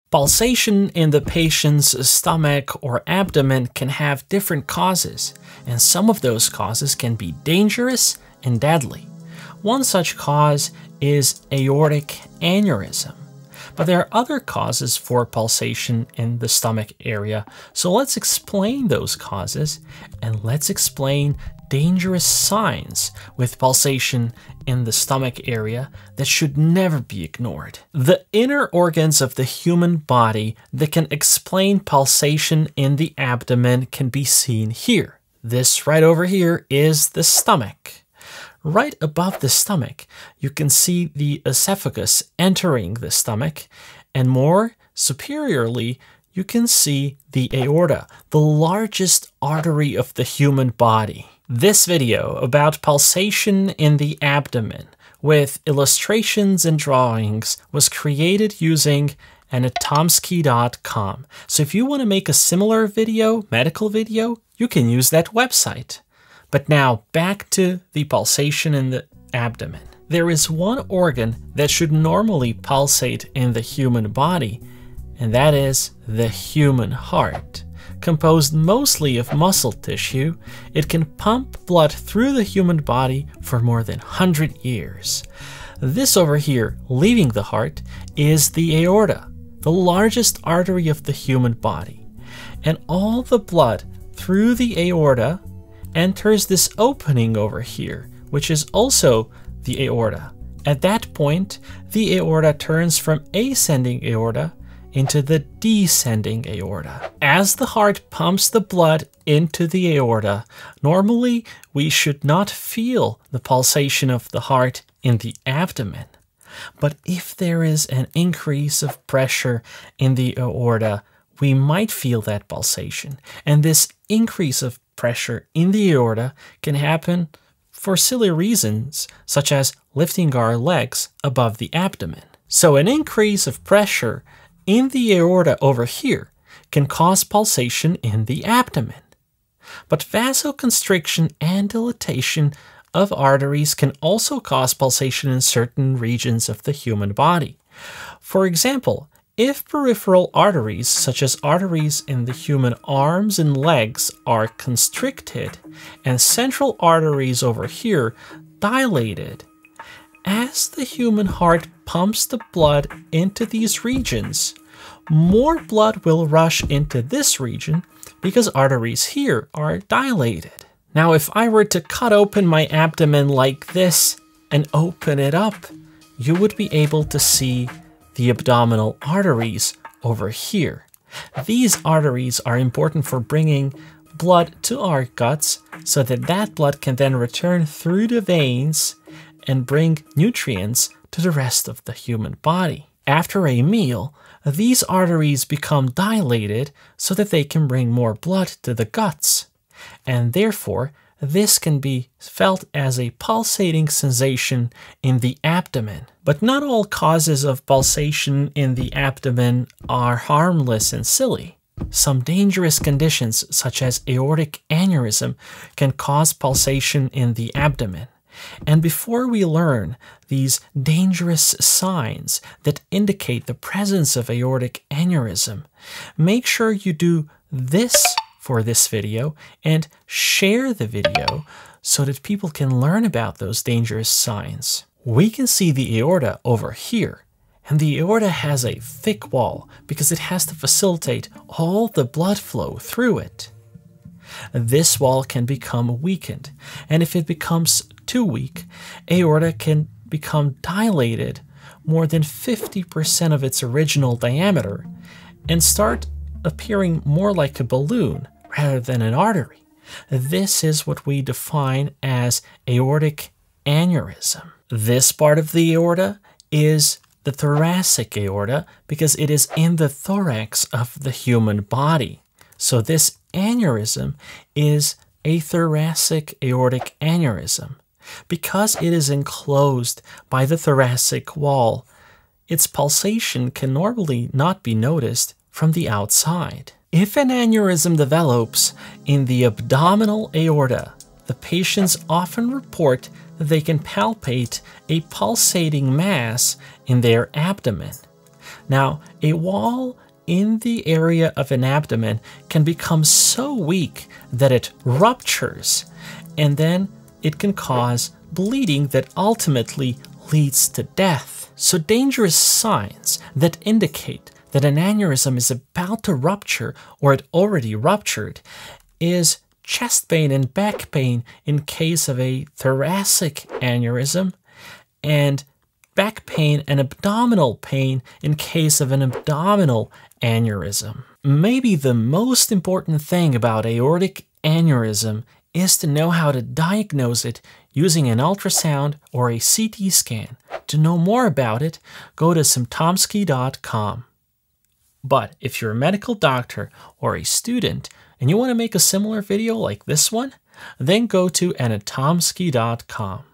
Pulsation in the patient's stomach or abdomen can have different causes, and some of those causes can be dangerous and deadly. One such cause is aortic aneurysm. But there are other causes for pulsation in the stomach area, so let's explain those causes, and let's explain dangerous signs with pulsation in the stomach area that should never be ignored. The inner organs of the human body that can explain pulsation in the abdomen can be seen here. This right over here is the stomach. Right above the stomach, you can see the esophagus entering the stomach, and more superiorly, you can see the aorta, the largest artery of the human body. This video about pulsation in the abdomen with illustrations and drawings was created using Symptomsky.com. So if you want to make a similar video, medical video, you can use that website. But now back to the pulsation in the abdomen. There is one organ that should normally pulsate in the human body, and that is the human heart. Composed mostly of muscle tissue, it can pump blood through the human body for more than 100 years. This over here, leaving the heart, is the aorta, the largest artery of the human body. And all the blood through the aorta enters this opening over here, which is also the aorta. At that point, the aorta turns from ascending aorta into the descending aorta. As the heart pumps the blood into the aorta, normally we should not feel the pulsation of the heart in the abdomen. But if there is an increase of pressure in the aorta, we might feel that pulsation. And this increase of pressure in the aorta can happen for silly reasons, such as lifting our legs above the abdomen. So an increase of pressure in the aorta over here can cause pulsation in the abdomen. But vasoconstriction and dilatation of arteries can also cause pulsation in certain regions of the human body. For example, if peripheral arteries, such as arteries in the human arms and legs, are constricted and central arteries over here dilated, as the human heart pumps the blood into these regions, more blood will rush into this region because arteries here are dilated. Now, if I were to cut open my abdomen like this and open it up, you would be able to see the abdominal arteries over here. These arteries are important for bringing blood to our guts so that that blood can then return through the veins and bring nutrients to the rest of the human body. After a meal, these arteries become dilated so that they can bring more blood to the guts, and therefore this can be felt as a pulsating sensation in the abdomen. But not all causes of pulsation in the abdomen are harmless and silly. Some dangerous conditions, such as aortic aneurysm, can cause pulsation in the abdomen. And before we learn these dangerous signs that indicate the presence of aortic aneurysm, make sure you do this for this video and share the video so that people can learn about those dangerous signs. We can see the aorta over here, and the aorta has a thick wall because it has to facilitate all the blood flow through it. This wall can become weakened, and if it becomes too weak, aorta can become dilated more than 50% of its original diameter and start appearing more like a balloon rather than an artery. This is what we define as aortic aneurysm. This part of the aorta is the thoracic aorta because it is in the thorax of the human body. So this aneurysm is a thoracic aortic aneurysm. Because it is enclosed by the thoracic wall, its pulsation can normally not be noticed from the outside. If an aneurysm develops in the abdominal aorta, the patients often report that they can palpate a pulsating mass in their abdomen. Now, a wall in the area of an abdomen can become so weak that it ruptures, and then it can cause bleeding that ultimately leads to death. So dangerous signs that indicate that an aneurysm is about to rupture or it already ruptured is chest pain and back pain in case of a thoracic aneurysm, and back pain and abdominal pain in case of an abdominal aneurysm. Maybe the most important thing about aortic aneurysm is to know how to diagnose it using an ultrasound or a CT scan. To know more about it, go to Symptomsky.com. But if you're a medical doctor or a student and you want to make a similar video like this one, then go to Anatomsky.com.